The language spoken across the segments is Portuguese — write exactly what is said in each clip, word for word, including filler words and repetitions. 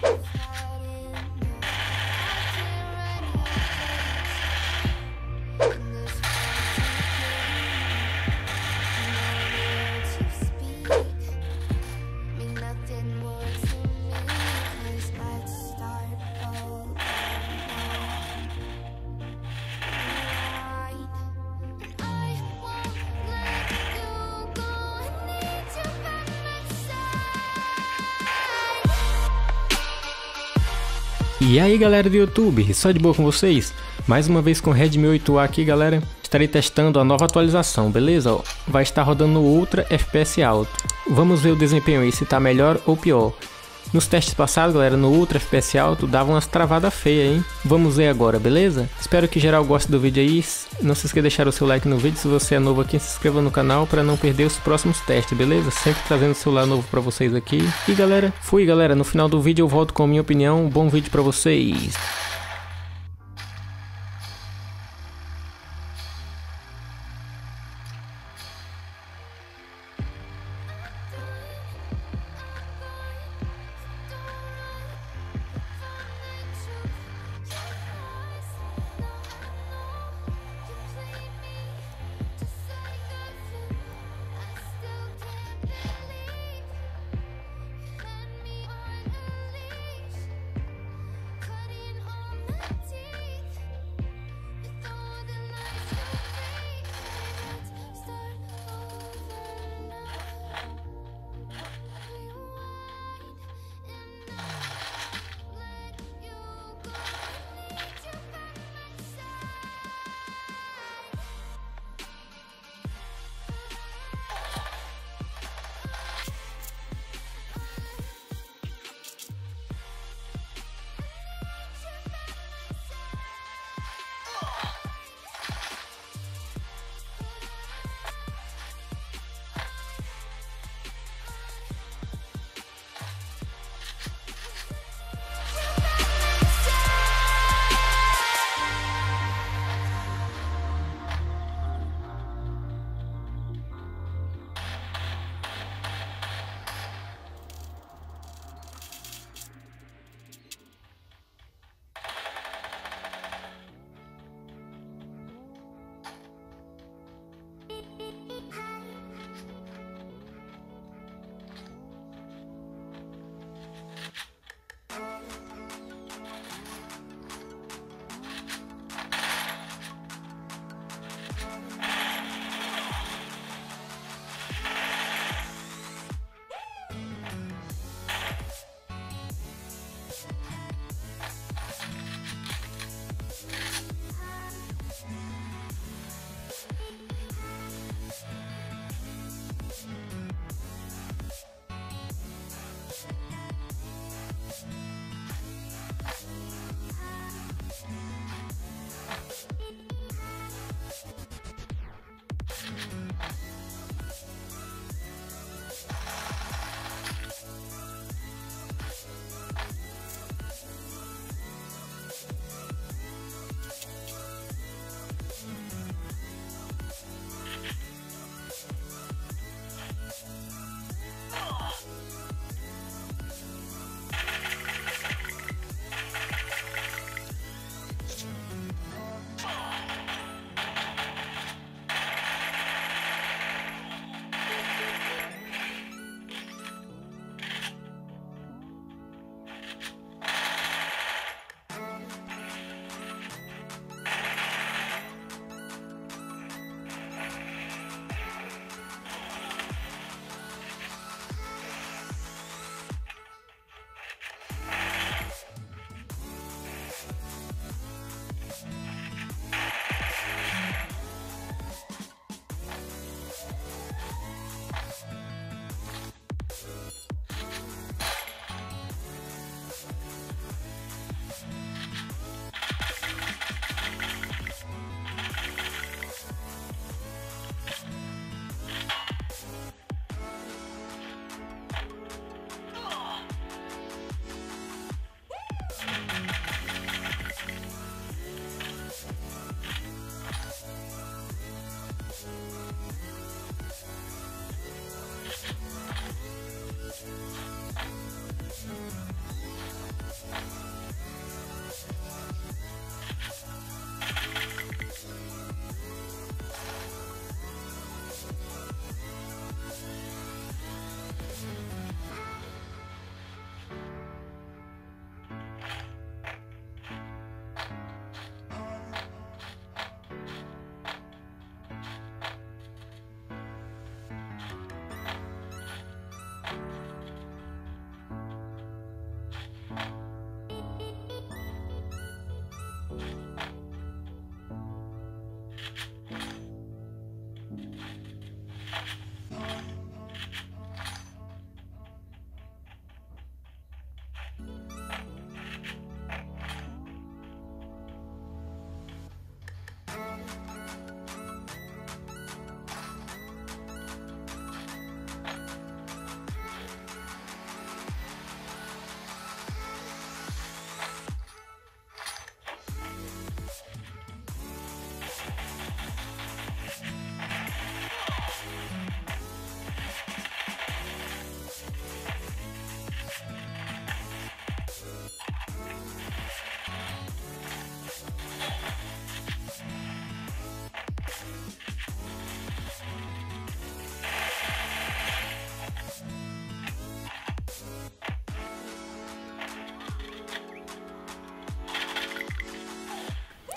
E aí galera do YouTube, só de boa com vocês? Mais uma vez com o Redmi oito A aqui galera. Estarei testando a nova atualização, beleza? Vai estar rodando no Ultra F P S alto. Vamos ver o desempenho aí, se tá melhor ou pior. Nos testes passados galera, no Ultra F P S alto dava umas travadas feias, hein? Vamos ver agora, beleza? Espero que geral goste do vídeo aí. Não se esqueça de deixar o seu like no vídeo. Se você é novo aqui, se inscreva no canal para não perder os próximos testes, beleza? Sempre trazendo celular novo para vocês aqui. E galera, fui galera, no final do vídeo eu volto com a minha opinião. Bom vídeo para vocês. Couldn't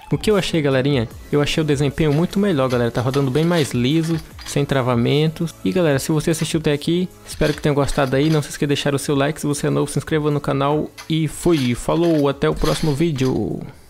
O que eu achei, galerinha? Eu achei o desempenho muito melhor, galera. Tá rodando bem mais liso, sem travamentos. E galera, se você assistiu até aqui, espero que tenha gostado aí. Não se esqueça de deixar o seu like. Se você é novo, se inscreva no canal. E fui, falou, até o próximo vídeo.